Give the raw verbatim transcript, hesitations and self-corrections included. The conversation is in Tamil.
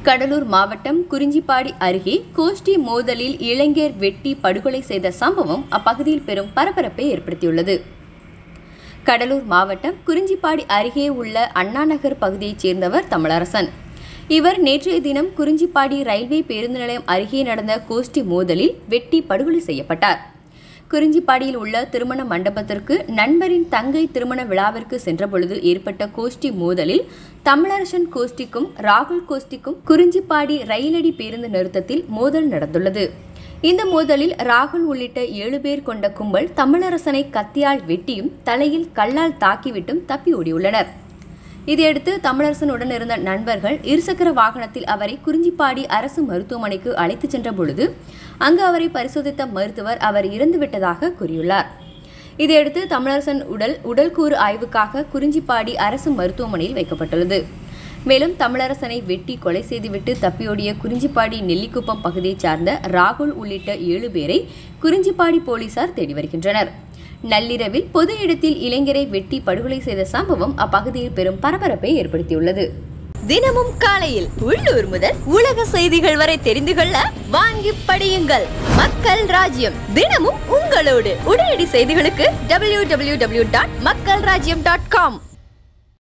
கடலூர் மாவட்டம் குறிஞ்சிப்பாடி அருகே கோஷ்டி மோதலில் இளைஞர் வெட்டி படுகொலை செய்த சம்பவம் அப்பகுதியில் பெரும் பரபரப்பை ஏற்படுத்தியுள்ளது. கடலூர் மாவட்டம் குறிஞ்சிப்பாடி அருகே உள்ள அண்ணாநகர் பகுதியைச் சேர்ந்தவர் தமிழரசன். இவர் நேற்றைய தினம் குறிஞ்சிப்பாடி ரயில்வே பேருந்து நிலையம் அருகே நடந்த கோஷ்டி மோதலில் வெட்டி படுகொலை செய்யப்பட்டார். குறிஞ்சிப்பாடியில் உள்ள திருமண மண்டபத்திற்கு நண்பரின் தங்கை திருமண விழாவிற்கு சென்றபொழுது ஏற்பட்ட கோஷ்டி மோதலில் தமிழரசன் கோஷ்டிக்கும் ராகுல் கோஷ்டிக்கும் குறிஞ்சிப்பாடி ரயிலடி பேருந்து நிறுத்தத்தில் மோதல் நடந்துள்ளது. இந்த மோதலில் ராகுல் உள்ளிட்ட ஏழு பேர் கொண்ட கும்பல் தமிழரசனை கத்தியால் வெட்டியும் தலையில் கல்லால் தாக்கிவிட்டும் தப்பி ஓடியுள்ளனர். இதையடுத்து தமிழரசன் உடன் இருந்த நண்பர்கள் இருசக்கர வாகனத்தில் அவரை குறிஞ்சிப்பாடி அரசு மருத்துவமனைக்கு அழைத்துச் சென்ற பொழுது அங்கு அவரை பரிசோதித்த மருத்துவர் அவர் இறந்துவிட்டதாக கூறியுள்ளார். இதையடுத்து தமிழரசன் உடல் உடல்கூறு ஆய்வுக்காக குறிஞ்சிப்பாடி அரசு மருத்துவமனையில் வைக்கப்பட்டுள்ளது. மேலும் தமிழரசனை வெட்டி கொலை செய்துவிட்டு தப்பியோடிய குறிஞ்சிப்பாடி நெல்லிக்குப்பம் பகுதியைச் சார்ந்த ராகுல் உள்ளிட்ட ஏழு பேரை குறிஞ்சிப்பாடி போலீசார் தேடி வருகின்றனர். நள்ளிரவில் பொது இடத்தில் இளைஞரை வெட்டி படுகொலை செய்த சம்பவம் அப்பகுதியில் பெரும் பரபரப்பை ஏற்படுத்தியுள்ளது. தினமும் காலையில் உள்ளூர் முதல் உலக செய்திகள் வரை தெரிந்து கொள்ள வாங்கி படியுங்கள். மக்கள் ராஜ்யம் தினமும் உங்களோடு. உடனடி செய்திகளுக்கு டபிள்யூ டபிள்யூ டபிள்யூ டாட் மக்கள் ராஜ்யம் டாட் காம்.